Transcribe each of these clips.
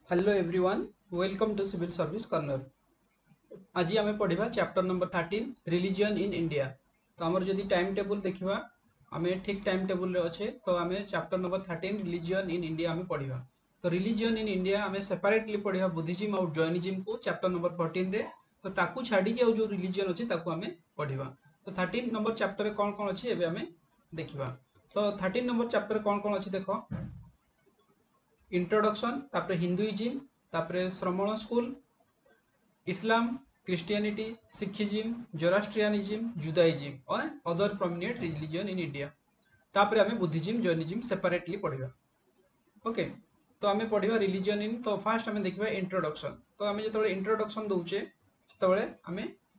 Hello everyone, welcome to civil service corner. आज आम पढ़ा chapter number 13 religion in India. तो आमर जदि टाइम टेबल देखा आम ठीक टाइम टेबल अच्छे तो आम chapter number 13 religion in India आम पढ़ा। तो रिलीजन इन इंडिया आम सेपरेटली पढ़ा बुद्धिज्म और जैनिज्म को चैप्टर नंबर 14 रे। तो ताकू छाड़ी जो रिलीजन अच्छे आम पढ़ा। तो 13 नंबर चैप्टर कौन कौन अच्छी एवं आम देखा। तो 13 नंबर चैप्टर कौन कौन अच्छी देख इंट्रोडक्शन, तापर हिंदुइज्म, तापर Shramana school, Islam, Christianity, Sikhism, Zoroastrianism, Judaism और other prominent religion in India. तापर आम बुद्धिज्म जैनिज्म सेपरेटली पढ़ा। ओके, तो आम पढ़ा रिलीजन इन। तो फास्ट आम देखा इंट्रोडक्शन। तो आम जो इंट्रोडक्शन दौचे जो आम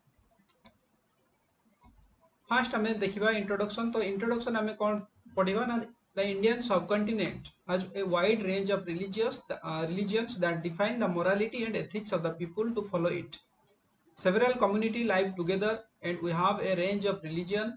फास्ट आम देखा इंट्रोडक्शन। तो इंट्रोडक्शन आम कौन पढ़ा ना the Indian subcontinent has a wide range of religions that define the morality and ethics of the people to follow it. Several communities live together and we have a range of religion.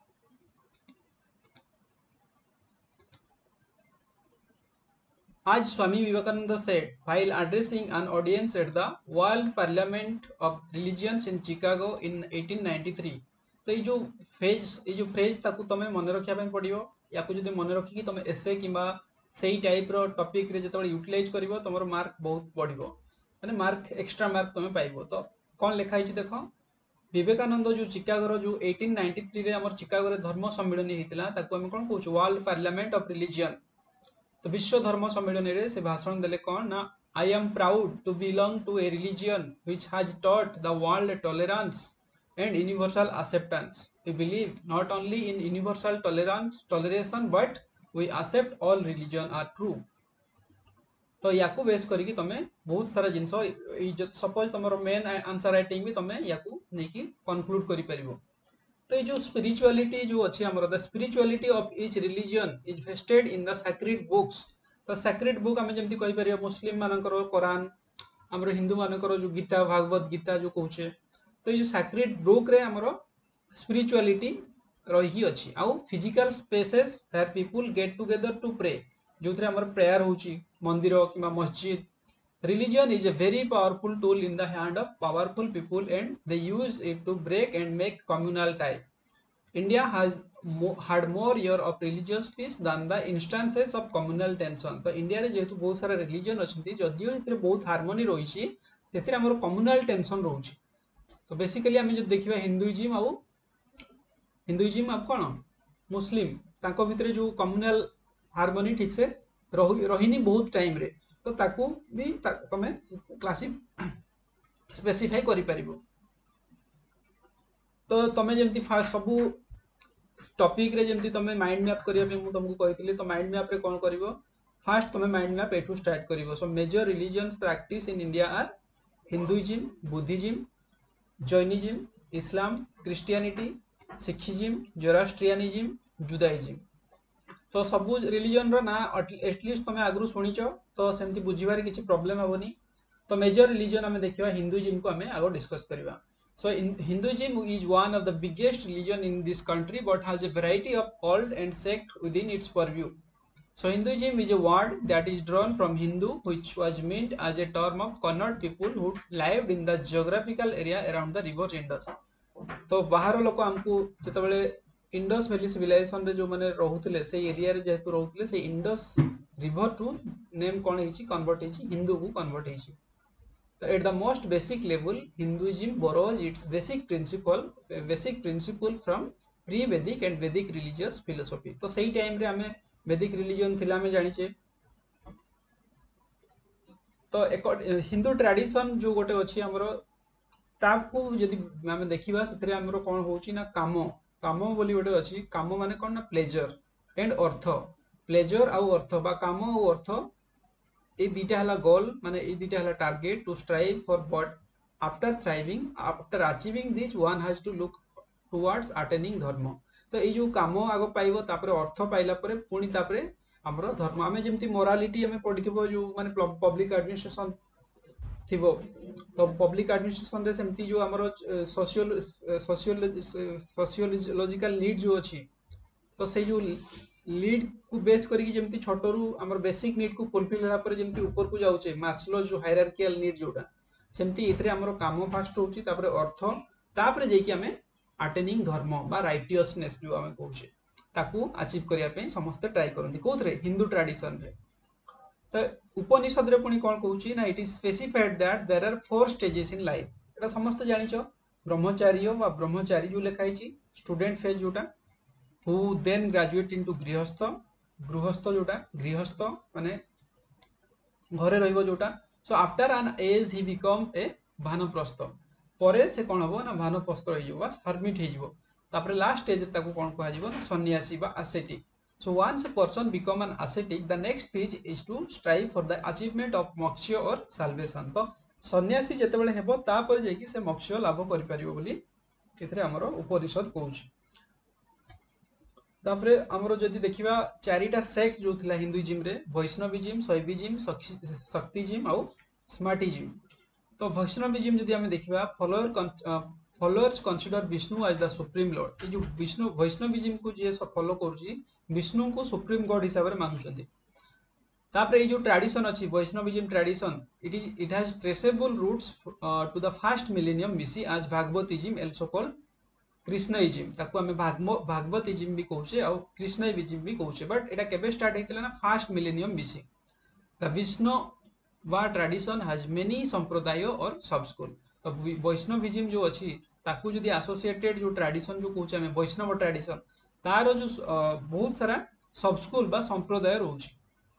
As Swami Vivekananda said while addressing an audience at the World Parliament of Religions in Chicago in 1893. तो ये जो phrase ताकू तमे मन रखिया पय पड़ियो। याकू जदि मन रखिकी तमे एसे किंबा सेही टाइप रो टॉपिक रे जतबे यूटिलाइज करिवो तमरो मार्क बहुत बढ़िबो, माने मार्क एक्स्ट्रा मार्क तमे पाइबो। तो कौन लिखा है देखो, विवेकानंद जो चिकागो जो 1893 रे हमर चिकागो रे धर्म सम्मेलन हेतिला ताकू हम कोन कहूछ वर्ल्ड पार्लियामेंट ऑफ रिलीजन। तो विश्व धर्म सम्मेलन रे से भाषण देले कौन ना, I am proud to belong to a religion which has taught the world tolerance and universal acceptance. We believe not only in universal toleration but we accept all religion are true. तो याकू base करिकी तमे बहुत सारा जिनस suppose तुम main answer writing भी तमे याकू नेकी कंक्लूड करि परिबो। तो ये जो स्पिरिचुअलिटी जो अच्छी हमर the spirituality of each religion is vested in the sacred books. तो सैक्रेड बुक आम जमी कही मुस्लिम मानकर कुरान, आमर हिंदू मानकर जो गीता भागवत गीता जो कहूचे। तो ये सैक्रेड बुक रे हमर स्पिरिचुअलिटी रही अच्छी। आउ physical spaces where people get together to pray, जो थे हमर प्रेयर होची मंदिर कि मस्जिद। Religion is a very powerful tool in the hand of powerful people and they use it to break and make communal tie. India has had more year of religious peace than the instances of communal tension. तो India रे जेहेतु बहुत सारा religion अच्छी जदियो बहुत harmony रही है कम्युनाल tension रोचे। तो बेसिकली आम जो देखा हिंदुइज्म आउ हिंदुइज्म आप कौन मुस्लिम ताको भितर जो कम्युनाल हार्मोनी ठीक से रहीनी बहुत टाइम रे। तो ताकू भी तमे क्लासिक स्पेसिफाई करि परिबो। तो तमे जेमती फास्ट सबू टॉपिक रे जेमती तमे माइंड मैप करिया पे मु तुमको कहितली। तो माइंड मैप रे कोन करिवो, फास्ट तमे माइंड मैप एठू स्टार्ट करिवो। So major religions practice in India are Hinduism, Buddhism, Jainism, Islam, Christianity, Sikhism, Zoroastrianism, Judaism. तो सबू रिलीजन रो ना एटलिस्ट तुम आगु शुणीच तो सेमती बुझीबार किसी प्रॉब्लम हेबनी। तो मेजर रिलीजन आम देखा हिंदुइज्म को आम आगे डिस्कस करवा। So Hinduism is one of the biggest religion in this country but has a variety of cult and sect within its purview. So Hinduism is a word that is drawn from Hindu, which was meant as a term of Kannada people who lived in the geographical area around the river Indus. तो बाहर लोक आमको जिते Indus valley civilisation रे जो माने रहउतले से area रे जेतु रहउतले से इंडस रिवर टू नेम कोन हेची कन्वर्ट हेची हिंदू को कन्वर्ट हेची। तो at the most basic level Hinduism borrows its basic principle from pre Vedic and Vedic religious philosophy. तो सही टाइम रे हमें वैदिक रिलीजन थिला हमें जानिचे। तो एक हिंदू ट्रेडिशन जो गोटे अच्छी हमरो ताकू जदि आम देखा से आमर कौन होची ना काम काम बोली गोटे अच्छी। काम माने कौन ना प्लेजर एंड अर्थ। प्लेजर आउ अर्थ बा काम आउ अर्थ ये दुटा है गोल, माने ये दुटा है target to strive for but after thriving after achieving this one has to look towards attaining dharma. तो ये जो काम आग पाइब तापर अर्थ पाइला परे पुणी तापरे हमर धर्म। आम जमी मोरालिटी आम पढ़ी जो माने पब्लिक एडमिनिस्ट्रेशन थिबो। तो पब्लिक एडमिनिस्ट्रेशन रे सेमती जो हमर सोशियोलॉजिकल नीड जो अच्छी। तो से जो लीड को बेस करके जमती छोटरू आमर बेसिक नीड को फुलफिल होला पर जमती ऊपर को जाउचे मास्लो जो हायरार्किकल नीड जोटा सेमती इतरे हमरो काम फास्ट होउची तापरे अर्थ तापरे जेकी हमें अटेनिंग धर्म बा राइटियसनेस जो हमें कहउचे ताकू अचीव करिया पे समस्त ट्राई करंती कोथरे हिंदू ट्रेडिशन रे तो उपनिषद रे पुनी कोन कहउची ना it is specified that there are 4 stages in life एटा समस्त जानिचो ब्रह्मचार्य बा ब्रह्मचारी जो लिखाइची स्टूडेंट फेज जोटा who then graduate into गृहस्थ गृहस्थ जोटा गृहस्थ माने घरे रहिबो जोटा so after an age he become a Vanaprastha परे से कोन हबो ना भानप्रस्थ होई जिवो हर्मिट होई जिवो तापर लास्ट स्टेज ताको कोन कहै जिवो ना सन्यासी बा ascetic so once a person become an ascetic the next phase is to strive for the achievement of moksha or salvation तो सन्यासी जेते बेले हेबो तापर जे कि से मोक्ष लाभ करि परिबो बोली एथरे हमरो उपनिषद कहउछ तापरे हमरो जदि देखिबा चारिटा सेक्ट जो थिला हिंदुइज्म रे वैष्णविज्म शैविज्म शक्तिज्म आउ स्मार्टिज्म तो वैष्णविज्म जदि हमें देखिबा followers consider Vishnu as the supreme lord ए जो विष्णु वैष्णविज्म को जे फॉलो करूची विष्णु को सुप्रीम गॉड हिसाब रे मानुचंती तापरे ए जो ट्रेडिशन अछि Vaishnavism tradition it has traceable roots to the first millennium BC as Bhagavatism also called Krishnaism ताको हमें भागवतिज्म भी कहउछे और कृष्णइज्म भी कहउछे बट एटा केबे स्टार्ट हेतिला ना first millennium BC the Vishnu वा ट्रेडिशन हैज मेनी संप्रदाय और सब स्कूल तो वैष्णविज्म जो अछि ताको जदी एसोसिएटेड जो ट्रेडिशन जो कहउछे हमें वैष्णव ट्रेडिशन तारो जो बहुत सारा सब स्कूल बा संप्रदाय रहउछी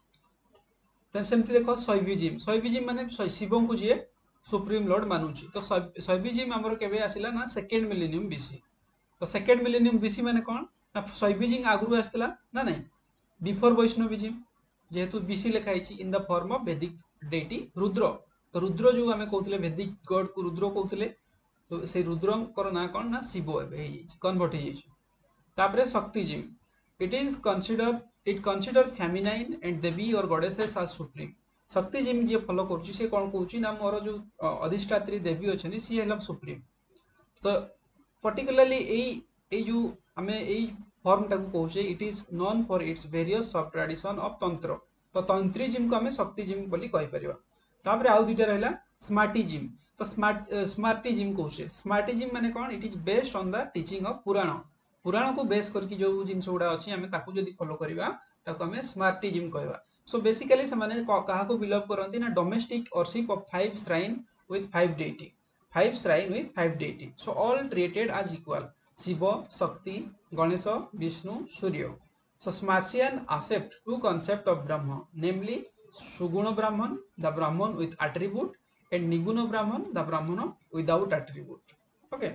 तब सेमती देखो शैविज्म माने शिव को जे सुप्रीम लॉर्ड मानुची तो शैविज्म हमर केबे आसिला ना सेकंड मिलेनियम बीसी तो सेकंड मिलेनियम बीसी माने कोन ना शैविज्म आगु आस्तला ना नहीं बिफोर वैष्णविज्म जेहेतु बीसी लिखा है in the form of Vedic deity Rudra तो रुद्र जो हमें कहउतले वैदिक गॉड को रुद्र कहउतले तो से रुद्रंकर ना कोन ना शिव एबे कन्वर्ट हे तापरे Shaktism it consider feminine and Devi और गॉडेसेस एज सुप्रीम शक्तिज्म जे फॉलो करछि से कोन कहउछि ना मोर जो अधिष्ठात्री देवी अछनी सी हेला सुप्रीम तो पर्टिकुलरली ए जो हमें ए फॉर्म टाको कहउछे it is known for its various sub tradition of tantra तो तंत्रीज्म को हमें शक्तिज्म बोली कहि परिबा तापरे आउ दुटा रहला स्मार्टिज्म तो स्मार्टिज्म कहउछे स्मार्टिज्म माने कोन it is based on the teaching of Purana Purana को बेस करके जो जिंस गुडा अछि हमें ताको जदी फॉलो करबा ताको हमें स्मार्टिज्म कहबा सो बेसिकली से माने कहा को बिलीव करंती ना domestic worship of 5 shrine with 5 deity 5 shrine with 5 deity. So all treated as equal. Shiva, Shakti, Ganesha, Vishnu, Surya. So Smartian accept two concepts of Brahma, namely Suguna Brahman, the Brahman with attribute, and Niguna Brahman, the Brahman without attribute. Okay.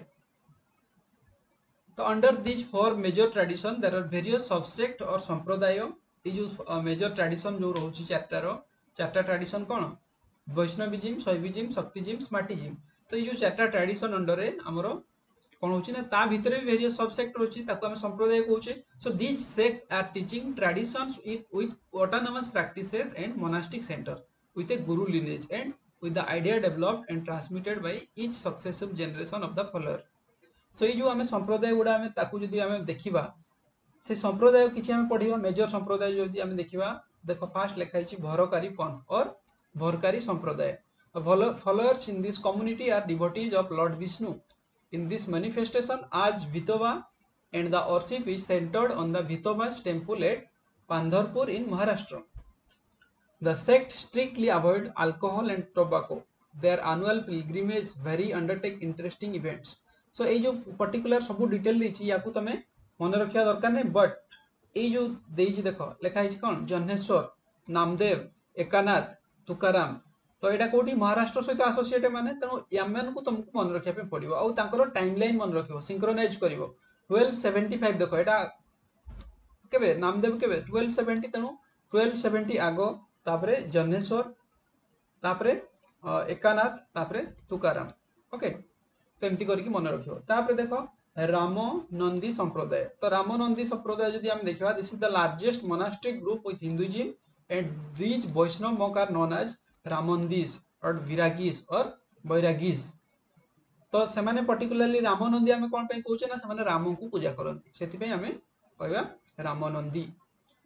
So under these four major tradition, there are various subsect or sampradaya. ये जो major tradition जो रोची चारटा tradition कौन Vaishnavism Shaivism Shaktism Smartism तो ये चारटा tradition under रे हमरो कोन होची ना ता भितरे वेरियस सबसेक्ट होची ताको हम संप्रदाय कहउचे so this sect are teaching traditions with autonomous practices and monastic center with a guru lineage and with the idea developed and transmitted by each successive generation of the follower so ये जो हमें संप्रदाय गुडा हमें ताको जदी हमें देखिबा से संप्रदाय किछि हमें पढिबा मेजर संप्रदाय जदी हमें देखिबा देखो फास्ट लिखा है भरकारी पंथ और भरकारी संप्रदाय followers in this community are devotees of Lord Vishnu in this manifestation as Vitova and the worship is centered on the Vitova's temple at Pandharpur in Maharashtra. The sect strictly avoid alcohol and tobacco. Their annual pilgrimage vary undertake interesting events. So ये जो particular सब detail देछि याकू तमे मन रखिया दरकार नै but ये जो देछि देखो लिखा है कोन जन्नेश्वर नामदेव एकानाथ तुकाराम तो यहाँ कौटी महाराष्ट्र सहित आसोसिएट माने तेणु यामान को तुमको मन रखा पड़ो आउ टाइमलाइन मन रख सिंक्रोनाइज कर 1275 देख यहाँ के नामदेव के 1270 तेणु 1270 आग तापरे जन्नेश्वर तापरे एकानाथ तापरे तुकाराम ओके तो एमती करके मन रख देख राम नंदी संप्रदाय तो राम नंदी संप्रदाय जदि हम देखा this is the largest monastic group with Hinduism and these Vaishnava monk are known as Ramanandis और विरागीज और बैरागीज तो से माने पर्टिकुलरली रामनंदी आमे कोन पे कहउचे ना से माने राम को पूजा करंती सेति पे हमें कहबा रामनंदी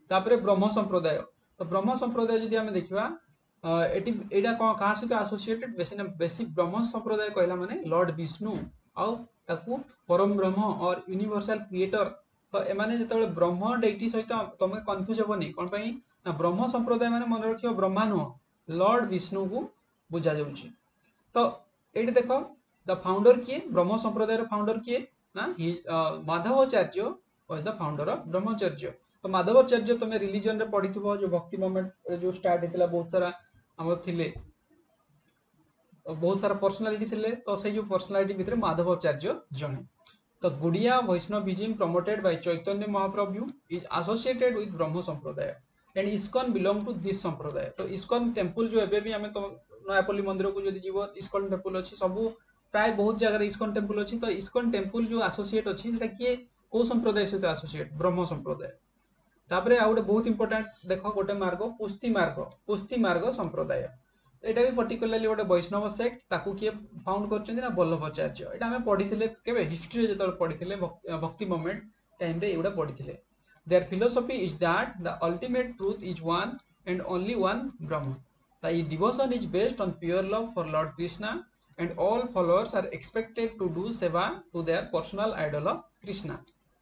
तापर ब्रह्म संप्रदाय। तो ब्रह्म संप्रदाय जदि आम देखा एटी एटा क्या सहित आसोसिएटेड बेसी ब्रह्म संप्रदाय कहला माने लॉर्ड विष्णु आउ ताकू परम ब्रह्म और यूनिवर्सल क्रिएटर। तो एमाने जतबे ब्रह्म डेटी सहित तुम कन्फ्यूज हेबनी कौन पई ना ब्रह्म संप्रदाय माने मन रखियो ब्रह्मा नुह लॉर्ड विष्णु को बुझा जाउची। तो ये देख द फाउंडर किए ब्रह्म संप्रदाय फाउंडर किए ना Madhvacharya was the founder of Brahmacharya. तो माधवाचार्य तुम रिलीजन रे पढ़ी जो भक्ति मोमेंट जो स्टार्ट होता बहुत सारा आम थिले बहुत सारा पर्सनालिटी थिले। तो से जो पर्सनालिटी भितर माधवाचार्य जने। तो Gaudiya Vaishnavism promoted by Chaitanya Mahaprabhu is associated with Brahma sampradaya and ISKCON belong to this sampradaya. तो इस्कॉन टेम्पल जो एबे भी हमें तो नयापल्ली मंदिर को जदि जीव इस्कॉन टेम्पल अच्छी सब प्राय बहुत जगह इस्कॉन टेम्पल अच्छी। तो इस्कॉन टेम्पल जो एसोसिएट अच्छी किए कौ संप्रदाय सहित एसोसिएट ब्रह्म संप्रदाय। तापरे आ गोटे बहुत इंपोर्टेंट देख गोटे मार्ग पुस्ति मार्ग संप्रदाय। एटा भी पर्टिकुलरली गोटे वैष्णव सेक्ट ताकू किए फाउंड करछन्ती ना वल्लभाचार्य। एटा हमें पढ़ी केबे हिस्ट्री जतबे पढ़ी भक्ति मोमेंट टाइम रे एगुडा पढ़ी। Their philosophy is that the ultimate truth is one and only one Brahma. The devotion is based on pure love for lord Krishna and all followers are expected to do seva to their personal idol of Krishna.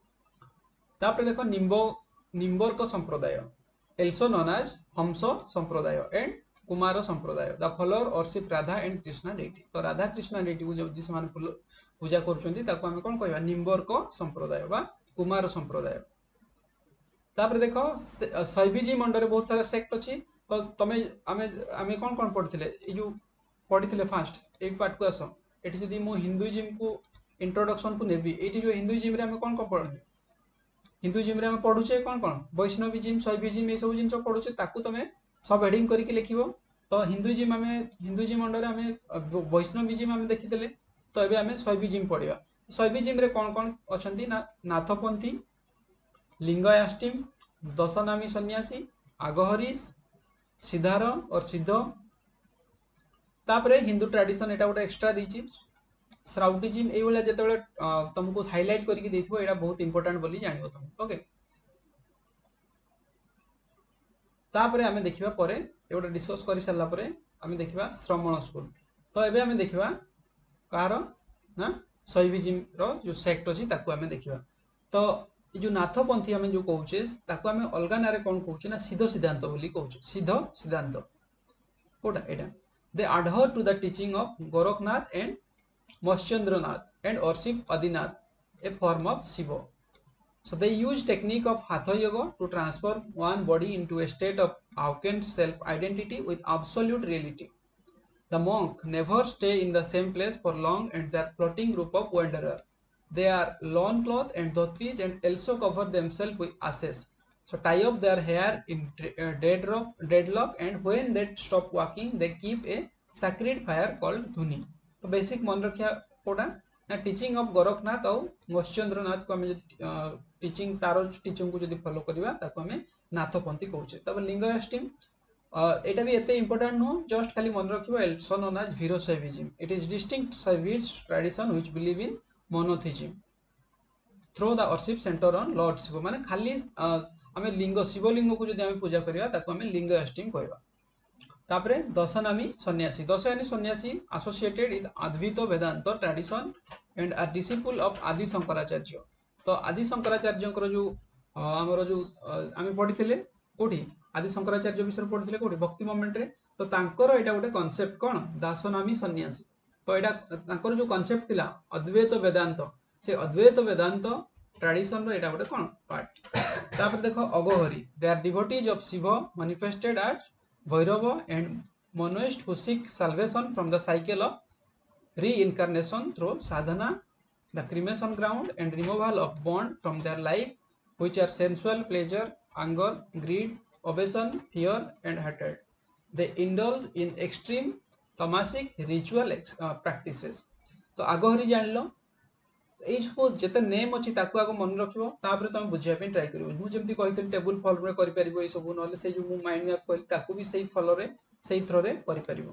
तापर देखो निम्बर्क संप्रदाय also known as हंस संप्रदाय and Kumar sampradaya. The follower worship Radha and Krishna deity. तो Radha Krishna deity को जब से पूजा करें कौन कह निम्बर्क संप्रदाय बा कुमार संप्रदाय। तापर देख शैविज्म अंडर बहुत सारा सेक्ट अच्छी। तो तुम आम कौन कौन पढ़ी जो पढ़ी फास्ट एक पार्ट को आस ये जब मु हिंदुइज्म को इंट्रोडक्शन को नेबी ये जो हिंदुइज्म रे कौन कौन पढ़े हिंदुइज्म रे पढ़ुचे कौन कौन वैष्णविज्म शैविज्म ये सब जिन पढ़ुचे ताकू तुम सब हेडिंग करके लिख। तो हिंदुइज्म अंडर आम वैष्णविज्म आम देखी तो ये आम शैविज्म पढ़ा। शैविज्म रे कौन कौन अच्छा ना नाथपंथी लिंगायास्टिम दशनामी सन्यासी आगहरीश सिद्धार और सिद्ध। तापरे हिंदू ट्रेडिशन एटा गोटे एक्सट्रा देछि श्राउटिज्म ये जिते तुमको हाइलाइट करके देखो एटा बहुत इंपोर्टेंट बोली जानिबो तुम। ओके तापरे आमे देखिबा परे एगोटे डिस्कस कर सारा पर आमे देखिबा श्रमण स्कूल। तो एबे आमे देखिबा कार ना शैविज्म रो जो सेक्ट अछि ताकू आमे देखिबा। तो ये जो नाथपंथी आमे जो कहूचे ताकू आमे अलगा नारे कोन कहूचे ना सिद्ध सिद्धांत बोली कहूचे सिद्ध सिद्धांत कोटा एटा। They adhere to the teaching of Gorakhnath and Moschendranath and worship Adinath, a form of Shiva. So they use technique of Hatha Yoga to transform one body into a state of awakened self-identity with absolute reality. The monk never stay in the same place for long and their floating group of wanderers. They are loincloth and dhotis and also cover themselves with ashes. So tie up their hair in deadlock and when they stop walking they keep a sacred fire called dhuni. तो basic मन रखिया कोटा ना teaching of Gorakhnath और मत्स्येंद्रनाथ को हमें teaching तारो teaching को जदि follow करबा ताको हमें नाथपंथी कहूचे। तब लिंगायस्टिम एटा भी एते इंपोर्टेंट नो जस्ट खाली मन रखिबो also known as Veerashaivism. It is distinct Shaivism tradition which believe in monotheism through the worship center on lord Shiva. माने खाली आमे लिंग शिवलिंग को जदि आमे पूजा करिया ताको आमे लिंगायस्टिम कहबा। तापरे Dashanami sannyasi sannyasi associated with Advaita Vedanta tradition and are disciple of Adi Shankaracharya. तो आदि शंकराचार्य जो आमर जो आम पढ़ी कौटी आदि शंकराचार्य विषय पढ़ी कौटी भक्ति मोमेंट रे। तो तांकर एटा गोटे कॉन्सेप्ट कौन दासनामी सन्यासी। तो एटा तांकर जो कॉन्सेप्ट थिला अद्वैत वेदांत से अद्वैत वेदांत ट्रेडिशन रो एटा गोटे कौन पार्ट। तापर देखो Aghori they are devotees of Shiva manifested at Bhairava and monoists who seek salvation from the cycle of reincarnation through sadhana, the cremation ground and removal of bond from their life, which are sensual pleasure, anger, greed, obsession, fear, and hatred. They indulge in extreme tamasic ritual practices. तो आगहरी जान लो ये सब जिते name अच्छी ताकू आग मन रखिबो तापर तुम बुझिया ट्राई करिवो। मु जेमति कहितली टेबल फॉर्म रे करि परिबो ए सब नले से जो मु माइंड मैप कहली ताकू भी सही फॉलो रे सही थ्रो रे करि परिबो।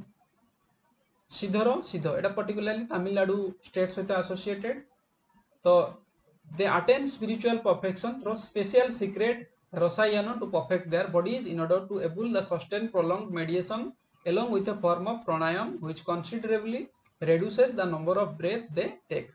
सिद्धर सिद्ध एटा पर्टिकुलरली तमिलनाडु स्टेट सहित एसोसिएटेड। तो they attain spiritual perfection through special secret Rosayana to perfect their bodies in order to able the sustain prolonged meditation along with a form of pranayam which considerably reduces the number of breath they take.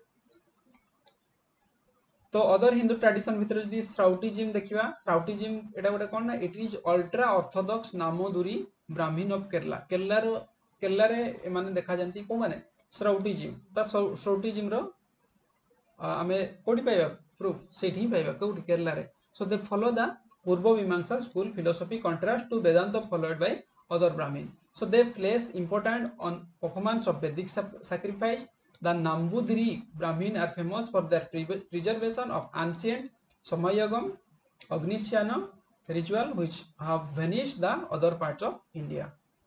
तो other Hindu tradition भितर जदि Shrautism देखिबा Shrautism एटा गोटे कोन ना it is ultra orthodox Namboodiri Brahmin of Kerala Kerala रे माने देखा जानती को माने श्राउटिज्म ता श्राउटिज्म रो आमे कोडी पाइबा प्रूफ सेठी पाइबा कोडी केरला रे सो they follow the Purva Mimamsa school philosophy contrast to Vedanta followed by other Brahmin so they place important on performance of Vedic sacrifice. The Nambudiri Brahmin are famous for their preservation of ancient Samayagam Agnishyana ritual which have vanished the other parts of India.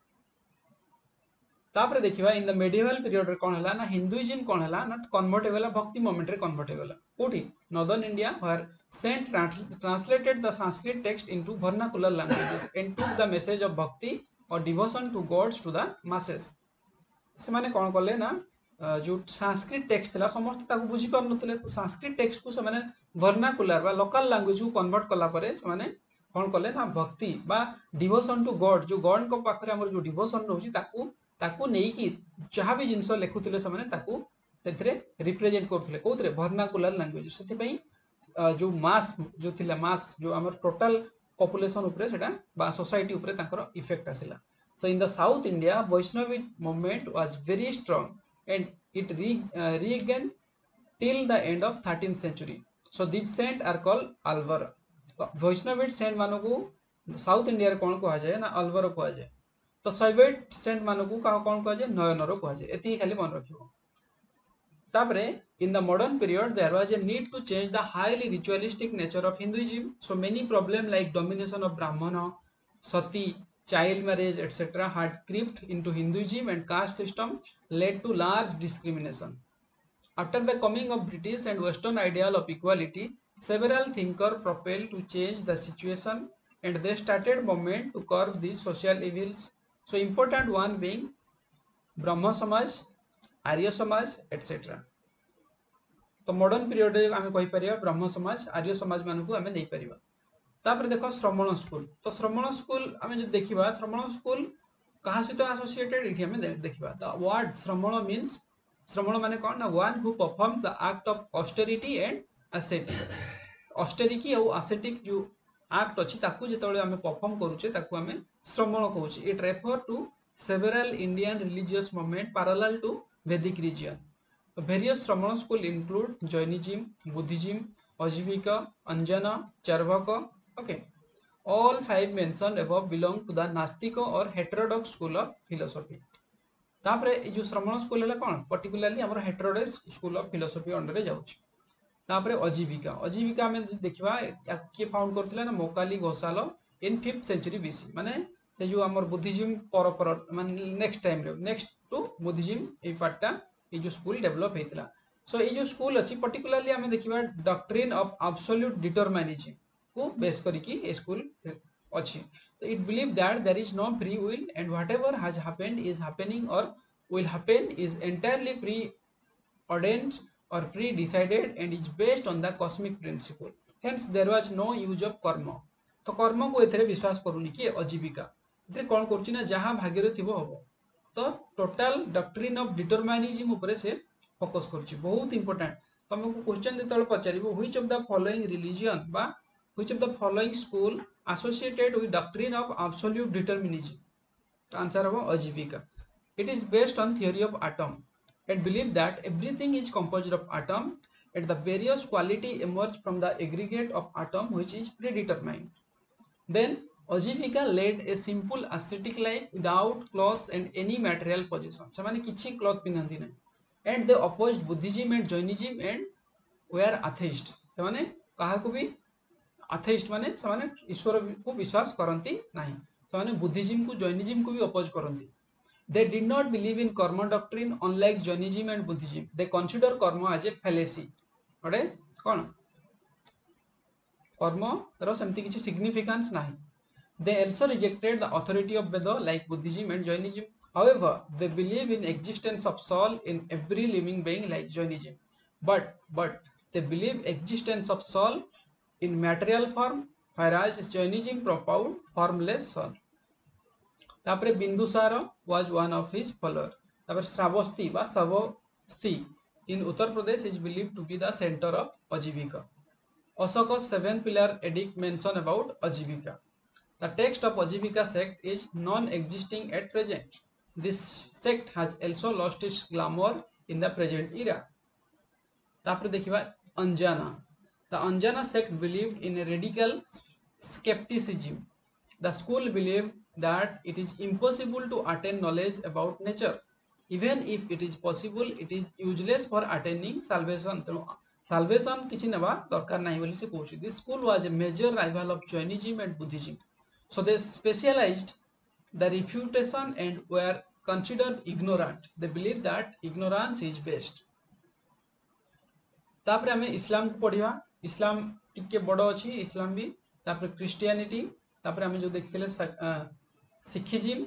तापर देखिबा in the medieval period रे कोन हला ना Hinduism कोन हला ना convert हेला भक्ति moment रे convert हेला कोठी northern India where saint translated the Sanskrit text into vernacular languages and took the message of bhakti और devotion to gods to the masses से माने कोन करले ना जो संस्कृत टेक्स्ट था समस्त ताको बुझी पार नथिले तो संस्कृत टेक्स्ट को से माने वर्नाकुलर बा लोकल लैंग्वेज को कन्वर्ट कला परे से माने कोन करले ना भक्ति बा डिवोशन टू गॉड जो गॉड को पाखरे हमर जो डिवोशन रहउची ताकू नहीं कि जहाँ भी जिनस लिखुले से माने ताकू सेथरे रिप्रेजेंट करथले कोथरे वर्नाकुलर लैंग्वेज सेति पई जो मास जो थिला मास जो हमर टोटल पॉपुलेशन ऊपर सेटा बा सोसाइटी ऊपर ताकर इफेक्ट आसिला so in the south India Vaishnavi movement was very strong and it regained till the end of 13th century. So these saints are called Alvar. तो वैष्णव सेंट मानो को साउथ इंडिया रे कोन कहा जाए ना अलवर कहा जाए तो शैवेट सेंट मानो को कोन कहा जाए नयनर कहा जाए एती खाली मन रखिबो तापरे in the modern period there was a need to change the highly ritualistic nature of Hinduism. So many problems like domination of Brahmana, sati, child marriage etc. had crept into Hinduism and caste system led to large discrimination. After the coming of British and Western ideal of equality, several thinkers propelled to change the situation and they started movement to curb these social evils. So important one being Brahma Samaj, Arya Samaj etc. तो modern period रे आमे कहि परिया ब्रह्म समाज आर्य समाज मानकु आमे नै परिबा तापर देखो श्रमण स्कूल तो श्रमण स्कूल आमे जे देखिबा श्रमण स्कूल कहा सहित एसोसिएटेड इठी आमे देखिबा द वर्ड श्रमण मींस श्रमण माने कोन ना one who perform the act of austerity and ascetic austerity और एसेटिक जो एक्ट अछि ताकू जेतळे आमे परफॉर्म करूचे ताकू आमे श्रमण कहूचे it refer to several Indian religious movement parallel to Vedic religion तो various Shramana school include Jainism Buddhism Ajivika Ajnana Charvaka okay all five mentioned above belong to the नास्तिक और हेटेरोडॉक्स स्कूल ऑफ फिलोसफी तापरे ए जो श्रमण स्कूल हला कोन पर्टिकुलरली हमर heterodox school of philosophy under रे जाउछ तापरे अजीविका में देखिबा के फाउंड करथिला ना Makkhali Gosala in 5th century BC माने से जो हमर बुद्धिज्म पर माने नेक्स्ट टाइम रे नेक्स्ट टू बुद्धिज्म ए पार्टटा ए जो स्कूल डेवलप हेतला सो ए जो स्कूल अछि पर्टिकुलरली हमें देखिबा डॉक्ट्रिन ऑफ एब्सोल्यूट डिटरमिनिज्म को बेस करिकी ए स्कूल अछि तो it believe that there is no free will and whatever has happened is happening और will happen is entirely pre ordained और pre decided and is based on the cosmic principle hence there was no use of karma तो कर्म को एथरे विश्वास करूनी कि अजीविका एथरे कोन करछि ना जहां भाग्य रे थिबो हबो तो टोटल डॉक्ट्रिन ऑफ डिटरमिनिज्म ऊपर से फोकस करछि बहुत इंपोर्टेंट तुमको क्वेश्चन देतल पचारिबो which of the following religion बा which of the following school associated with doctrine of absolute determinism the answer of ajivika it is based on theory of atom and believe that everything is composed of atom and the various quality emerge from the aggregate of atom which is predetermined then ajivika led a simple ascetic life without clothes and any material possession semane kichi cloth pinanti na and they opposed buddhism and jainism and were atheist semane kaha ko भी अथेइस्ट माने समाने ईश्वर को विश्वास करंती नाही समाने Buddhism को Jainism को भी अपोज करंती they did not believe in karma doctrine unlike Jainism and Buddhism they consider karma as a fallacy ओडे कोन कर्म रो सेमति किछि सिग्निफिकेंस नाही they also rejected the authority of Veda like Buddhism and Jainism however they believe in existence of soul in every living being like Jainism but they believe existence of soul in material form whereas Jainism propound formless sun. तापरे Bindusara was one of his follower. तापरे श्रावस्ती बा Shravasti in Uttar Pradesh is believed to be the center of Ajivika. Ashoka's 7 pillar edict mention about Ajivika. The text of Ajivika sect is non-existing at present. This sect has also lost its glamour in the present era. तापरे देखिबा अंजाना. The Anjana sect believed in a radical skepticism. The school believed that it is impossible to attain knowledge about nature. Even if it is possible, it is useless for attaining salvation. तेणु salvation किछि नेबा दरकार नाही बोली से कहूछि. This school was a major rival of Jainism and Buddhism. So they specialized the refutation and were considered ignorant. They believed that ignorance is best. तापरे आमे इस्लाम को पढ़िबा. इस्लाम टिके बड़ अछि. इस्लाम भी तापरे क्रिश्चियनिटी. तापरे आमे जो देखिले सिखिज्म.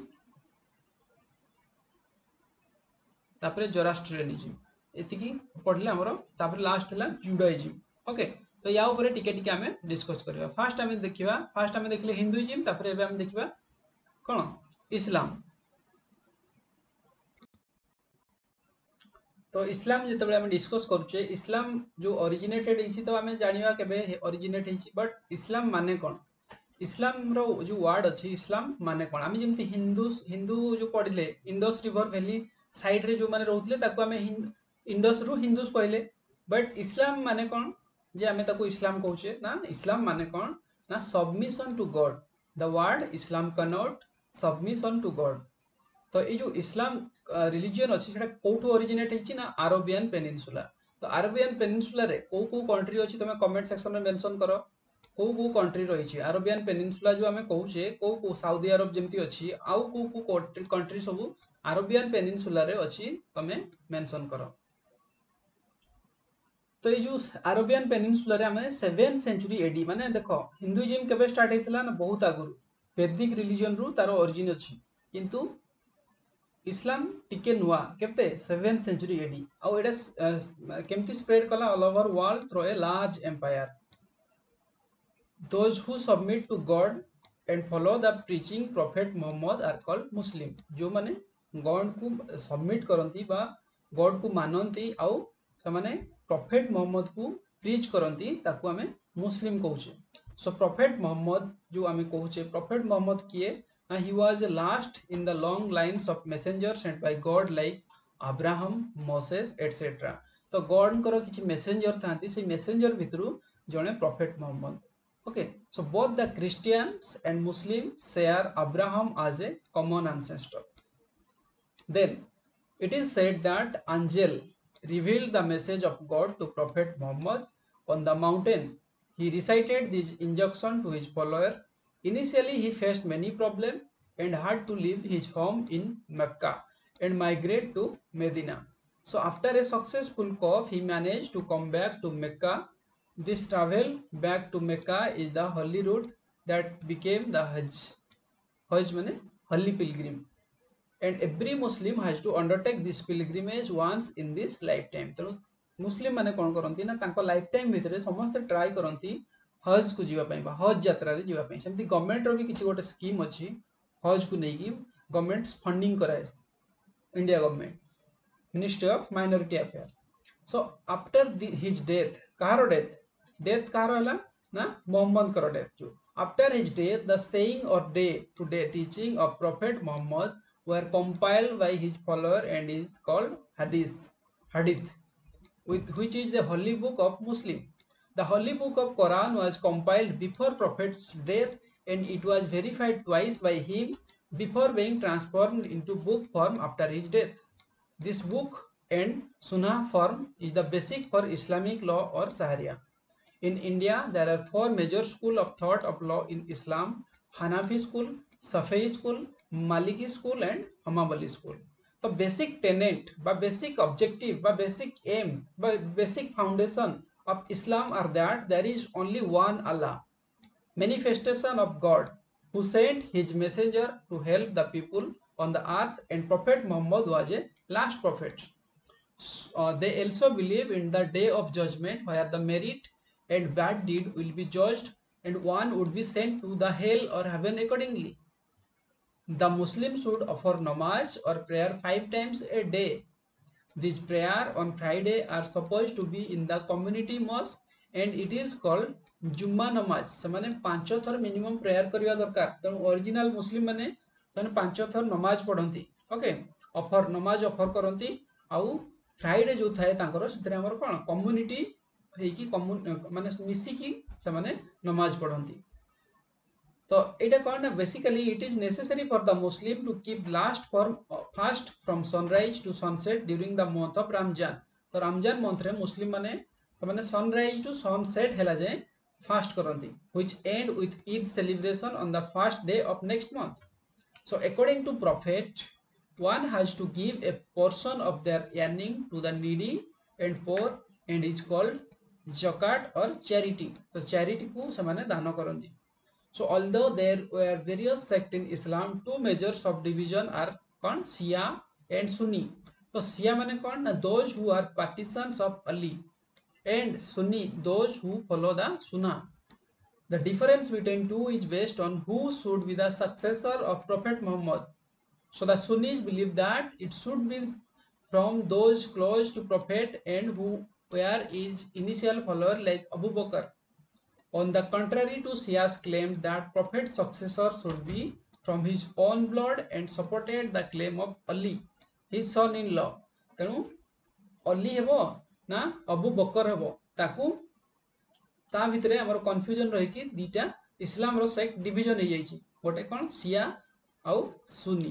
तापरे जोरास्ट्रियनिज्म. एतिकी पढ़ले हमरो. तापरे लास्ट हला जुडाइज्म. ओके, तो या ऊपर टिके टिके आमे डिस्कस करबा. फर्स्ट आमे देखिबा. फर्स्ट आमे देखिले हिंदुइज्म. तापरे एबे आमे देखिबा कोन इस्लाम. तो इस्लाम जिते आम डिस्कस करुचे, इस्लाम जो ओरिजिनेटेड होती तो आम जाना के ओरिजिनेट होती. बट इस्लाम माने कौन? इस्लाम रो जो वर्ड अच्छी इस्लाम माने कौन? आम जमी हिंदू हिंदू जो पढ़ले इंडस रिवर वैली साइड रे जो माने रोते आम इंडस रु हिंदूस कहले. बट इस्लाम माने कौन जे आम इस्लाम कहूचे ना? इस्लाम माने कौन ना? Submission to God. The word Islam connote submission to God. तो ये जो इस्लाम रिलीजियन अच्छी से कौटू ओरिजिनेट होती ना? Arabian peninsula. तो अरेबियन पेनिनसुला रे को कंट्री अच्छी तुम कमेंट सेक्शन में मेंशन कर. को कंट्री रही अरेबियन पेनिनसुला जो आम कहूचे को सऊदी अरब जमती अच्छी आउ को कंट्री सब अरेबियन पेनिनसुला रे अच्छी तुम मेंशन कर. तो ये जो अरेबियन पेनिनसुला रे आम 7th सेंचुरी एडी माने देखो हिंदुइज्म केबे स्टार्ट होइतला ना? बहुत आगु वैदिक रिलीजन रु तार ओरिजिन अच्छी. किंतु इस्लाम टिके नुआ केते 7th सेंचुरी एडी. आउ एटा केमती स्प्रेड कला all over world through a large empire. Those who submit to God and follow the preaching prophet Muhammad are called Muslim. जो माने गॉड को सबमिट करंती बा गॉड को मानंती आउ से माने प्रॉफेट मोहम्मद को प्रीच करंती ताकू आमे मुस्लिम कहूचे. सो प्रॉफेट मोहम्मद जो आमे कहूचे प्रॉफेट मोहम्मद किए ना? He was last in the long lines of messenger sent by God like Abraham, Moses etcetera. तो गॉड कर किछि मैसेंजर थांती. से मैसेंजर भितरु जणे prophet Muhammad. Okay, so both the Christians and Muslims share Abraham as a common ancestor. Then it is said that angel revealed the message of God to Prophet Muhammad on the mountain. He recited this injunction to his follower. Initially, he faced many problems and had to leave his home in Mecca and migrate to Medina. So after a successful course, he managed to come back to Mecca. This travel back to Mecca is the holy route that became the Hajj. Hajj means holy pilgrim. And every Muslim has to undertake this pilgrimage once in this lifetime. तो मुस्लिम माने कौन करती ना? तांको life time भितर समस्त try करती हज को जीवाई बा हज यात्रा रे जीवाई. सेमती गवर्नमेंट रो भी किछि गोटे स्कीम अच्छी हज को लेकिन गवर्नमेंट फंडिंग कराए. India government ministry of minority affair. So after his death कहार डेथ कहार हला ना? मोहम्मद कर डेथ. जो after his death the saying और day to day teaching of prophet Muhammad were compiled by his follower and is called hadith which is the holy book of Muslim. The holy book of Quran was compiled before prophet's death and it was verified twice by him before being transformed into book form after his death. This book and sunnah form is the basic for Islamic law or Sharia. In India, there are 4 major schools of thought of law in Islam: Hanafi school, Shafi'i school, Maliki school and Hanbali school. तो basic tenet बा basic objective बा basic aim बा basic foundation of Islam are that there is only one Allah, manifestation of God who sent his messenger to help the people on the earth, and Prophet Muhammad was a last prophet. They also believe in the day of judgment where the merit and bad deed will be judged and one would be sent to the hell or heaven accordingly. The Muslims should offer namaz or prayer 5 times a day. These prayer on Friday are supposed to be in the community mosque and it is called Jumma namaz. ସେମାନେ 5 ଥର minimum prayer କରିବା ଦରକାର। ତେଣୁ original ମୁସଲିମ ମାନେ ସେମାନେ 5 ଥର ନମାଜ ପଢ଼ନ୍ତି। ଓକେ, ନମାଜ ଅଫର କରନ୍ତି। ଆଉ ଫ୍ରାଇଡେ ଯୋଉ ଥାଏ ତାଙ୍କର ସେଥିରେ ଆମର କ'ଣ କମ୍ୟୁନିଟି ହେଇକି ମାନେ ମିଶିକି ସେମାନେ ନମାଜ ପଢ଼ନ୍ତି। तो एटा कौन ना basically it is necessary for the Muslim to keep fast from sunrise to sunset during the month of Ramzan. तो रमजान मंथ रे मुस्लिम माने सने सनराइज टू सनसेट हैला जाए फास्ट करती which end with Eid celebration on the first day of next month. So according to prophet one has to give a portion of their earning to the needy and poor and is called zakat or charity। तो charity को सने दान करती। So although there were various sects in Islam, two major subdivision are called Shia and Sunni। तो Shia माने कौन ना those who are partisans of Ali and Sunni those who follow the Sunnah। The difference between two is based on who should be the successor of Prophet Muhammad। So the Sunnis believe that it should be from those close to Prophet and who were his initial follower like Abu Bakr। On the contrary to Shias claimed that Prophet's successor should be from his own blood and supported the claim of Ali, his son-in-law। तेणु अली हेबो ना अबू बकर हेबो ताकू ता भितरे हमर confusion रही कि दीटा इस्लाम रो सेक्ट डिवीजन हो जाइछि गोटे कोन शिया आउ सुन्नी।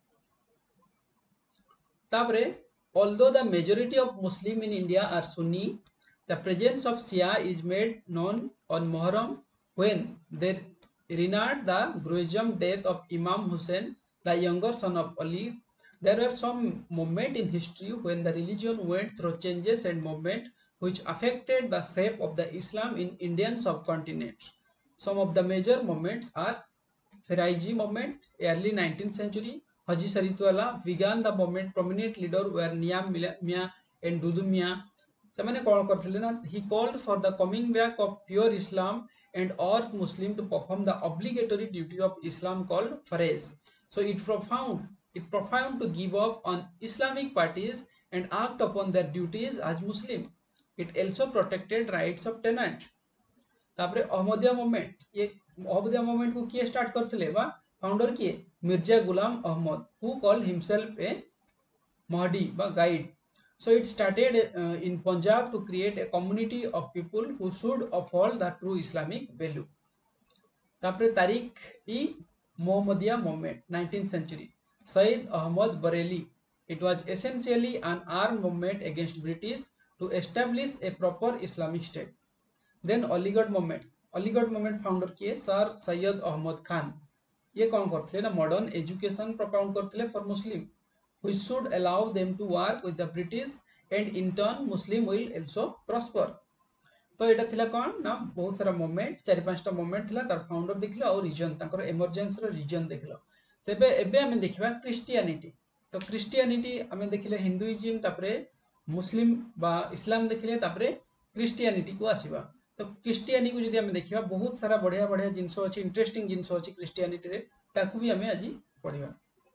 तापरे although the majority of Muslim in India are Sunni, the presence of Shia is made known on Muharram when they renard the gruesome death of Imam Hussein, the younger son of Ali। There were some moment in history when the religion went through changes and movement which affected the shape of the Islam in Indian subcontinent। Some of the major moments are Faraiji movement, early 19th century, Haji Saritwala began the movement, prominent leader were Niam Mia and Dudu Mia। ସେମାନେ କ'ଣ କରିଥିଲେ ନା he called for the coming back of pure Islam and urged Muslim to perform the obligatory duty of Islam called Farz। So it profound to give up on Islamic parties and act upon their duties as Muslim। It also protected rights of tenant। तापरे Ahmadiyya movement, ये Ahmadiyya movement को किए start करथिले बा founder किए Mirza Ghulam Ahmad who called himself a Mahdi बा guide. So it started in Punjab to create a community of people who should uphold the true Islamic value। तापरे Tariqa i Muhammadiya movement 19th century, Sayyid Ahmad Bareilly। It was essentially an armed movement against British to establish a proper Islamic state। Then Aligarh movement founder किए sir Syed Ahmad Khan. ये कौन करते ना modern education propound करते for Muslim which should allow them to work with the British and in turn Muslim will also prosper। तो एटा थिला कौन ना बहुत सारा मूवमेंट 4-5टा मूवमेंट थिला तार फाउंडर देखलो और रीजन ताकर इमर्जेंस रो रीजन देखलो। तेबे एबे हमें देखिबा क्रिश्चियनिटी। तो क्रिश्चियनिटी हमें देखिले हिंदुइज्म तापरे मुस्लिम बा इस्लाम देखिले तापरे क्रिश्चियनिटी को आसीबा। तो क्रिश्चियनिटी को जदि हमें देखिबा बहुत सारा बढ़िया बढ़िया जिंस अछि इंटरेस्टिंग जिंस अछि क्रिश्चियनिटी रे ताकू भी हमें आज पढ़िबा।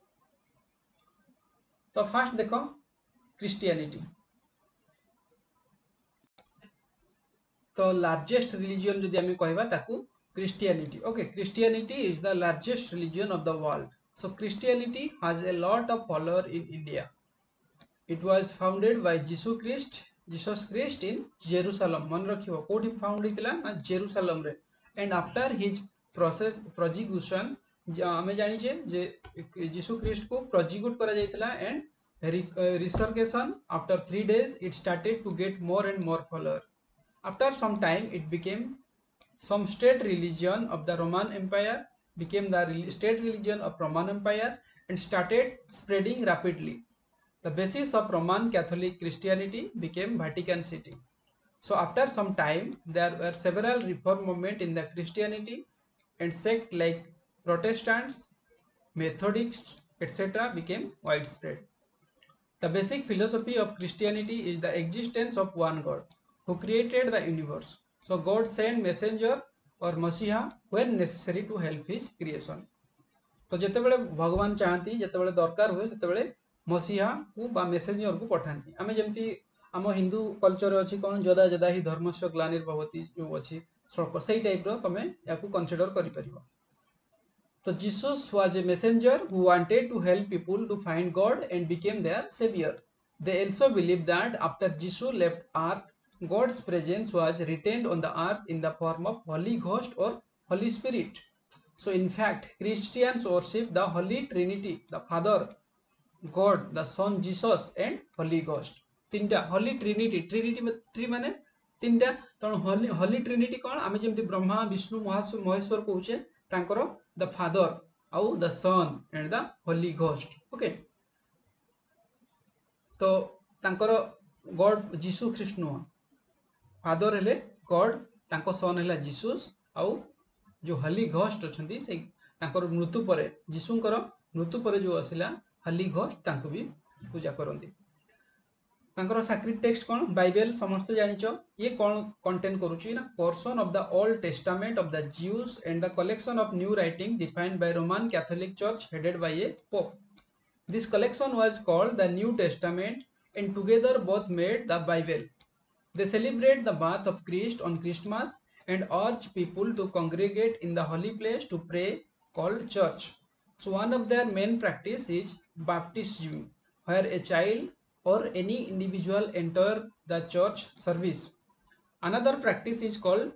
तो फास्ट देखो क्रिश्चियनिटी। तो लार्जेस्ट रिलीजन जदि हमें कहबा ताकू Christianity. Okay, Christianity is the largest religion of the world. So Christianity has a lot of follower in India. It was founded by Jesus Christ in Jerusalem. मन रखियो कोठी found हितला ना Jerusalem रे। And after his prosecution हमें जानी छे जे जीसु Christ को prosecute करा जायतिला and resurrection after 3 days it started to get more and more follower। After some time it became some state religion of the Roman Empire, became the state religion of Roman Empire and started spreading rapidly। The basis of Roman Catholic Christianity became Vatican City। So after some time there were several reform movements in the Christianity and sects like Protestants, Methodists, etc. became widespread। The basic philosophy of Christianity is the existence of one God who created the universe। So God sent messenger और मसीहा when necessary to help his creation. तो जितेबाला भगवान चाहती जितेबाला दरकार हुए से मसीहा को बा मेसेंजर को पठाती। आम जमी आम हिंदू कल्चर अच्छी कौन जदा जदा ही धर्मस्य ग्लानिर्भवती जो अच्छी श्लोक से टाइप तुम या कनसीडर कर। तो Jesus was a messenger who wanted to help people to find God and became their savior. They also believed that after Jesus left earth, God's presence was retained on the earth in the form of Holy Ghost or Holy Spirit. So in fact, Christians worship the Holy Trinity, the Father, God, the Son Jesus and Holy Ghost. तीनटा Holy Trinity, tri माने तीनटा तेणु Holy Trinity कौन आम जमी ब्रह्मा विष्णु महेश्वर कहे तांकर the father आउ the son and the Holy Ghost. Okay तो तांकर गॉड जीसु ख्रीस्ट नुह फादर हेले गॉड तांको सन है जीसुस आउ जो होली घोस्ट अच्छी से मृत्यु पर जीशुंकर मृत्यु पर जो आसला होली घोस्ट तांको भी पूजा करती। सैक्रेड टेक्स्ट कौन बाइबल समस्त जानिच ये कौन कंटेन करुच्ची ना portion of the Old Testament of the Jews and the collection of new writing defined by Roman Catholic church headed by a pope. This collection was called the New Testament and together both made the Bible. They celebrate the birth of Christ on Christmas and urge people to congregate in the holy place to pray, called church. So one of their main practice is baptism, where a child or any individual enter the church service. Another practice is called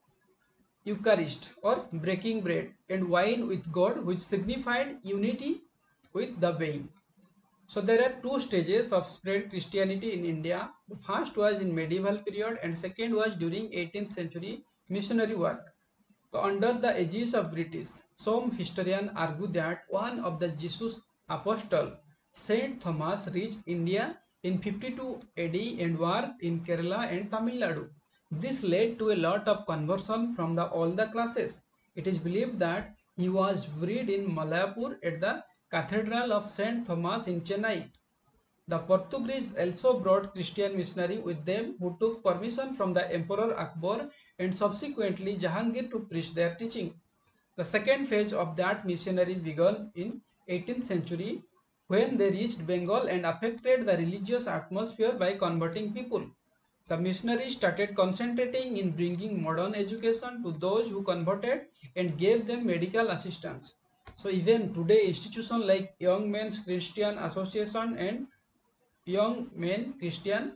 Eucharist or breaking bread and wine with God, which signified unity with the being. So there are two stages of spread Christianity in India. The first was in medieval period and second was during 18th century missionary work. So under the aegis of British, some historians argue that one of the Jesus apostle, Saint Thomas, reached India in 52 AD and worked in Kerala and Tamil Nadu. This led to a lot of conversion from all the classes. It is believed that he was buried in Malayapur at the Cathedral of Saint Thomas in Chennai. The Portuguese also brought Christian missionaries with them who took permission from the Emperor Akbar and subsequently Jahangir to preach their teaching. The second phase of that missionary began in 18th century when they reached Bengal and affected the religious atmosphere by converting people. The missionaries started concentrating in bringing modern education to those who converted and gave them medical assistance. So even today, institutions like Young Men's Christian Association and Young Men Christian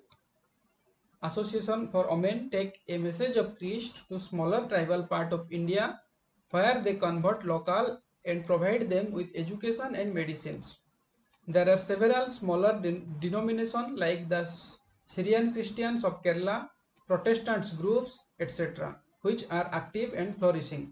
Association for Women take a message of Christ to smaller tribal part of India, where they convert local and provide them with education and medicines. There are several smaller denominations like the Syrian Christians of Kerala, Protestant groups, etc., which are active and flourishing.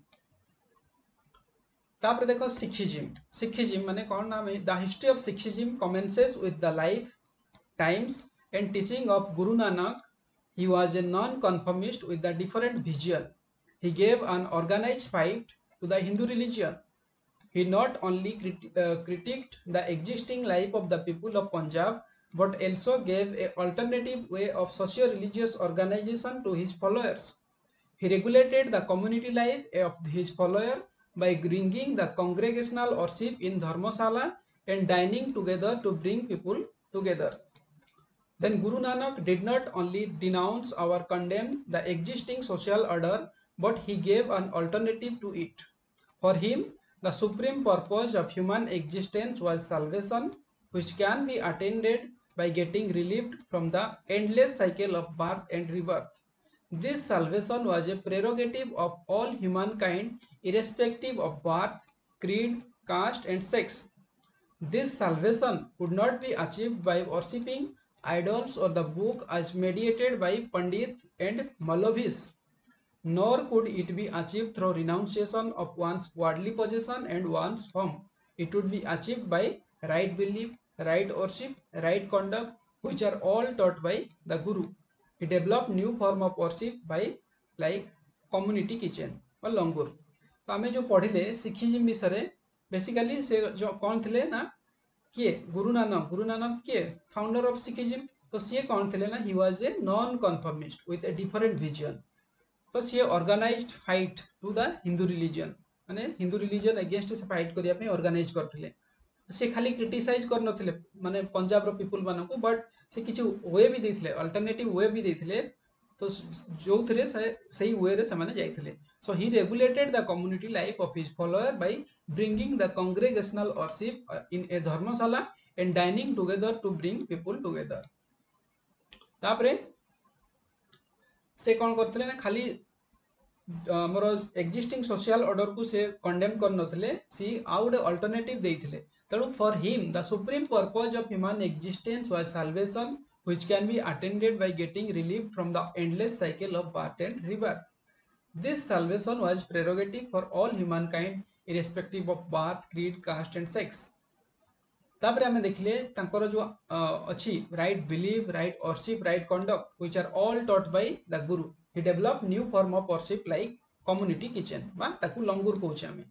तापर देखो Sikhism माने कौन नाम है the history of Sikhism commences with the life times and teaching of guru Nanak. He was a non conformist with the different vision. He gave an organized fight to the Hindu religion. He not only critiqued the existing life of the people of Punjab, but also gave an alternative way of socio-religious organization to his followers. He regulated the community life of his followers by bringing the congregational worship in Dharmasala and dining together to bring people together. Then Guru Nanak did not only denounce or condemn the existing social order, but he gave an alternative to it. For him, the supreme purpose of human existence was salvation, which can be attained by getting relieved from the endless cycle of birth and rebirth. This salvation was a prerogative of all humankind, irrespective of birth, creed, caste, and sex. This salvation could not be achieved by worshipping idols or the book as mediated by Pandit and Malavis, nor could it be achieved through renunciation of one's worldly possession and one's home. It would be achieved by right belief, right worship, right conduct, which are all taught by the Guru. He developed new form of worship by like community kitchen or langur. तो आमे जो पढ़िले Sikhism विषय basically से जो कौन थे ना किए गुरु नानक किए फाउंडर ऑफ सिखिज्म. तो सी कौन थे ना he was a non conformist with a different vision. तो सी organized fight to the Hindu religion माने हिंदू रिलीजन अगेंस्ट से फाइट करिया पे ऑर्गेनाइज करथिले से खाली क्रिटिसाइज कर नथिले माने पंजाब रो पीपल मानको बट से किछि वे भी देथिले अल्टरनेटिव वे भी देथिले तो जो थरे सही वे रे समाने जाइथिले so he regulated the community life of his follower by bringing the congregational worship in a dharamshala and dining together to bring people together तापरे से कौन करथिले ना खाली हमर एक्जिस्टिंग सोशल ऑर्डर को से कंडेम कर नथिले सी आउट अल्टरनेटिव देथिले तेणु for him the supreme purpose of human existence was salvation which can be attended by getting relief from the endless cycle of birth and rebirth. This salvation was prerogative for all humankind irrespective of birth, creed, caste and sex. तापर आम देखिले तांकर जो अच्छी right belief right worship right conduct which are all taught by the guru he develop new form of worship like community kitchen बा ताकू लंगुर कहूचे आमे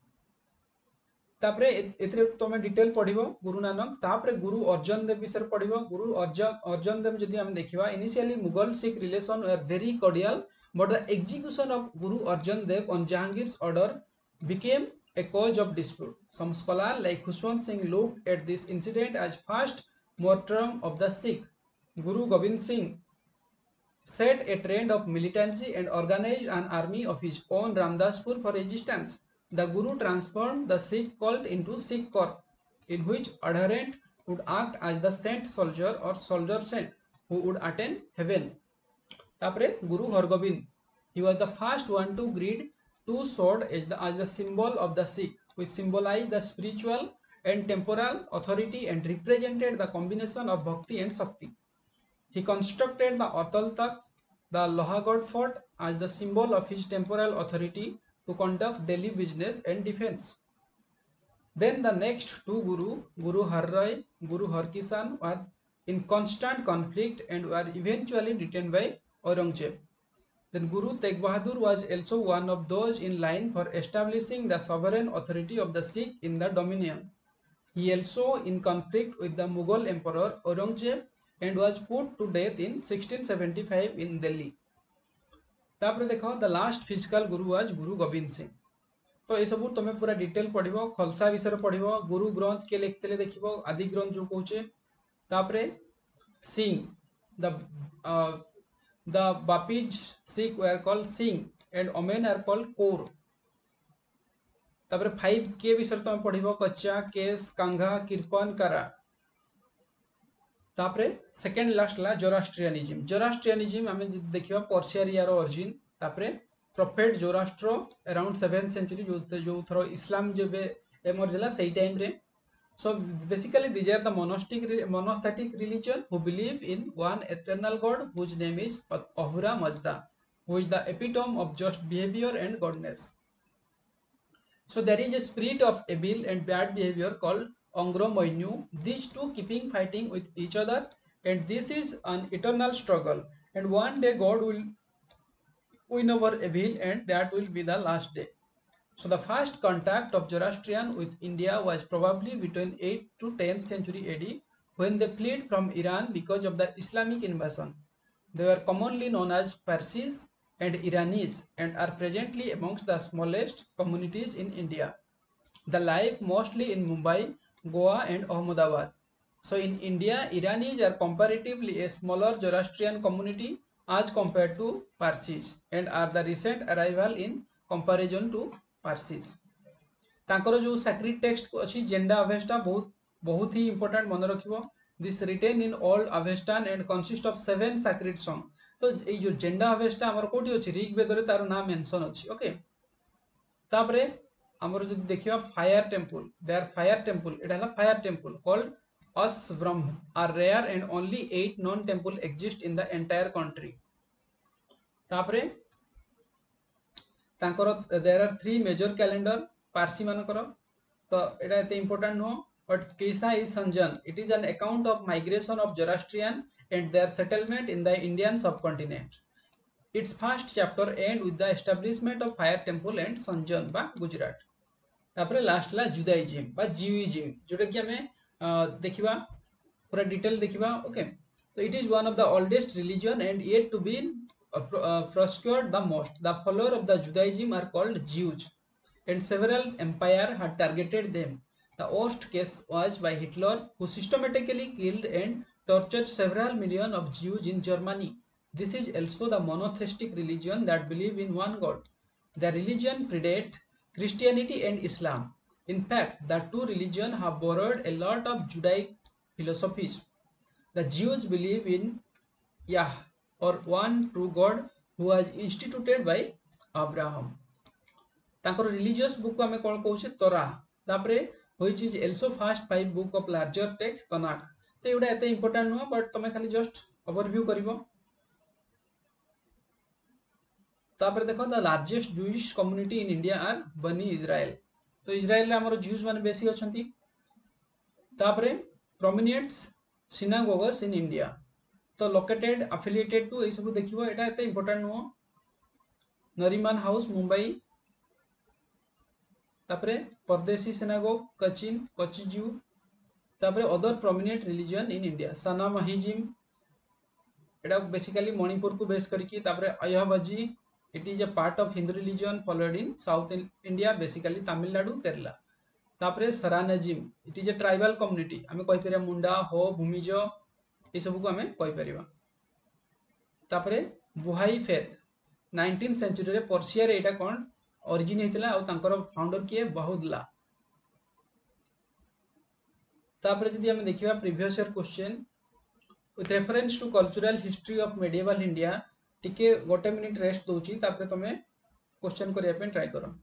तापरे एथरे तमे डिटेल पढिबो गुरु नानक तापरे गुरु अर्जन देव विषय पढिबो गुरु अर्जन देव जदि हम देखिबा initially Mughal Sikh relation were very cordial but the execution of guru Arjan Dev on Jahangir's order became a cause of dispute. Some scholars like Khushwant Singh looked at this incident as first martyrdom of the Sikh. Guru Gobind Singh set a trend of militancy and organized an army of his own Ramdaspur for resistance. The Guru transformed the Sikh cult into Sikh Corps, in which adherent would act as the saint soldier or soldier saint who would attain heaven. तापरे गुरु Hargobind he was the first one to greet two sword as the symbol of the Sikh, which symbolized the spiritual and temporal authority and represented the combination of bhakti and shakti. He constructed the Atal Takht, the Lohagarh fort, as the symbol of his temporal authority to conduct daily business and defense. Then the next two Guru Har Rai, Guru Harkishan, were in constant conflict and were eventually detained by Aurangzeb. Then Guru Tegh Bahadur was also one of those in line for establishing the sovereign authority of the Sikh in the dominion. He also in conflict with the Mughal emperor Aurangzeb and was put to death in 1675 in Delhi. तापर देखो the last physical Guru was Guru Gobind Singh. तो ये सब तुम पूरा detail पढ़िबो खलसा विषय पढ़िबो गुरु ग्रंथ के लिखते देखिबो आदि ग्रंथ जो कहूचे तापरे Singh the Bapij Sikh were called Singh and Omen are called Kaur. तापर 5 के विषय तुम पढ़िबो कच्चा केस कांघा किरपन करा तापरे सेकंड लास्ट ला जोरास्ट्रियनिज्म हमें देखिबा पर्शिया रो ओरिजिन तापरे prophet Zoroaster around 7th century जो थरो इस्लाम जेबे एमर्ज होला सेई टाइम रे. So basically these are the monotheistic religion who believe in one eternal God whose name is Ahura Mazda, who is the epitome of just behavior and godness. So there is a spirit of evil and bad behavior called Angro Moinu, these two keeping fighting with each other, and this is an eternal struggle, and one day God will win over evil and that will be the last day. So the first contact of Zoroastrian with India was probably between 8th to 10th century AD when they fled from Iran because of the Islamic invasion. They were commonly known as Parsis and Iranis and are presently amongst the smallest communities in India. They live mostly in Mumbai, Goa and Ahmedabad. So in India, Iranis are comparatively a smaller Zoroastrian community as compared to Parsis and are the recent arrival in comparison to Parsis तांकर जो sacred text अछि जेंडा Avesta बहुत ही important मन रखिबो this written in old Avestan and consist of 7 sacred song. तो ए जो जेंडा अवेस्टा हमर कोठी अछि ऋग्वेद रे तार नाम मेंशन अछि. ओके तापरे हमर जदि देखिबा fire temple there fire temple एटा हला fire temple called Asbraham are rare and only 8 known temple exist in the entire country. तापरे तांकर there are 3 major calendar Parsi मानकर तो एटा एते इंपोर्टेंट नो but Qissa is Sanjan it is an account of migration of Zoroastrian and their settlement in the Indian subcontinent. Its first chapter and with the establishment of fire temple and Sanjan बा गुजरात. तापरे last ला जुदाइज्म बा जीविज्म जोटा कि हमें देखिबा पूरा डिटेल देखिबा. ओके तो it is one of the oldest religion and yet to be prosecuted the most. The followers of the Judaism are called Jews, and several empires had targeted them. The worst case was by Hitler, who systematically killed and tortured several million of Jews in Germany. This is also the monotheistic religion that believe in one God. The religion predate Christianity and Islam. In fact, the two religions have borrowed a lot of Judaic philosophies. The Jews believe in Yah, or one true God who was instituted by Abraham. तांकर religious book को हमें कौन कहूचे Torah तापरे which is also first 5 book of larger text Tanakh तो एटा एते important नो बट तमे खाली जस्ट ओवरव्यू करिवो तापरे देखो the largest Jewish community in India are Bene Israel तो इजराइल रे हमर जूस माने बेसी अछंती तापरे प्रोमिनेंट सिनागोगस इन इंडिया तो लोकेटेड अफिलिएटेड टू ए सब देखिवो एटा एते इंपोर्टेंट नो नरीमान हाउस मुंबई तापरे परदेसी सिनागोग कचिन कचिजू तापरे other prominent religion in India Sanamahism एटा बेसिकली मणिपुर को बेस करके तापरे Ayyavazhi it is a part of Hindu religion followed in south India basically Tamil Nadu Kerala तापरे सरानजिम it is a tribal community हमें कहि परिया मुंडा हो भूमिज ए सब को हमें कहि परिबा तापरे बुहाई फेथ 19th सेंचुरी रे पर्शिया रे एटा कोन ओरिजिन हेतिला आ तांकर फाउंडर किए बहुदला तापरे जदि हम देखिबा previous year question with reference to cultural history of medieval India टिके गोटे मिनिट रेस्ट दोची तापरे तमे क्वेश्चन करिया पे ट्राई करो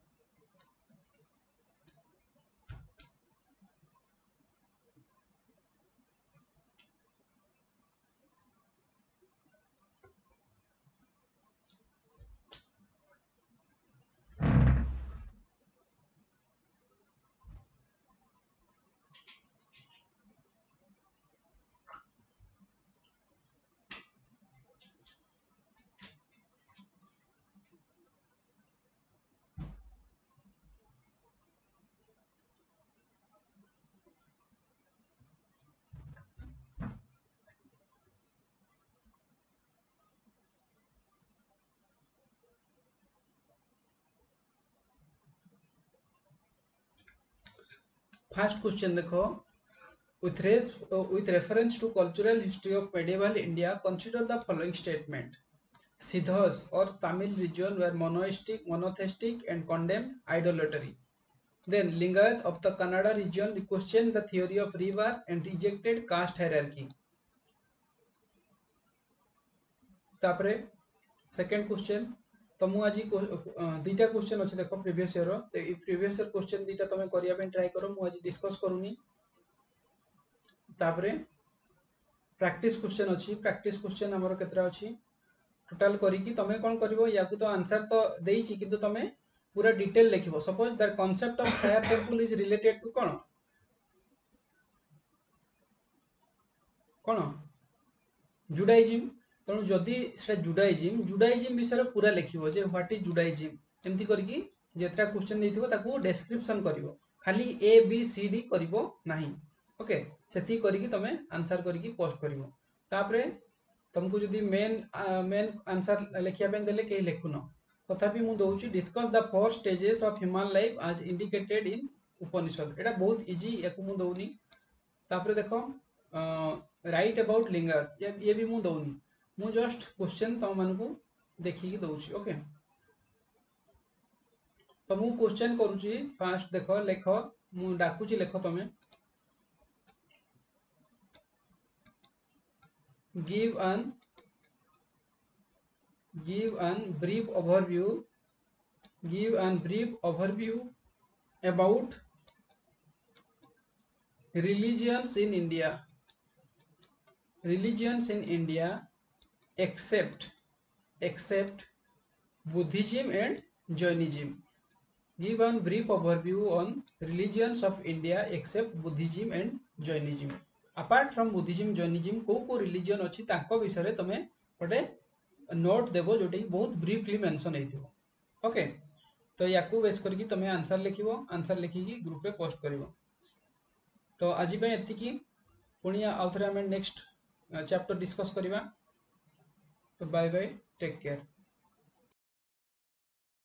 फर्स्ट क्वेश्चन देखो with reference to cultural history of medieval India consider the following statement Siddhas or Tamil region were monotheistic and condemned idolatry then Lingayat of the Kannada region questioned the theory of rebirth and rejected caste hierarchy तापरे second question तो मु आज दीटा question अच्छे देखो previous year तो ये previous year question दीटा तुम करने ट्राई करो मु आज डिस्कस करूनी तापरे प्रैक्टिस क्वेश्चन अच्छी प्रैक्टिस क्वेश्चन हमर केतरा अच्छी टोटल करिकी तमे कोन करबो या तो आंसर तो देइची किंतु तमे पूरा डिटेल लिखिबो suppose the concept of fire temple is related to कोन कोन जुडाइज्म तेणु जदि से जुडाइज्म विषय पूरा लिखिबो जे व्हाट इज जुडाइज्म एमती करके जेतरा क्वेश्चन देथिबो ताको डिस्क्रिप्शन करिवो खाली ए बी सी डी करिवो नाही ओके सेती करके तमे आंसर करके पोस्ट करिवो तापरे तुमको जदि मेन आंसर लिखिया पे देले के लिखुनो तथापि मु दउची discuss the four stages of human life as indicated in Upanishad एटा बहुत इजी याकू मु दउनी तापरे देखो राइट अबाउट लिंगायत ये भी मु दउनी मु जस्ट क्वेश्चन तुम मान को देखिकी दउची ओके तो मु क्वेश्चन करूची फास्ट देखो लेख मु डाकुची लेख तमे give an brief overview about religions in India except Buddhism and Jainism. Give a brief overview on religions of India except Buddhism and Jainism. Apart from Buddhism, Jainism, को religion अच्छी तांको विषय तमे गोटे नोट देवो जोटे बहुत ब्रीफली मेंशन हेतिबो ओके तो याकू base करके तमे आंसर लिखिबो आंसर लिखिकी ग्रुप रे पोस्ट करिवो तो आज पे एतिकी पुणी आउ थरे हमें नेक्स्ट चैप्टर डिस्कस करिवा तो बाय बाय। Take care.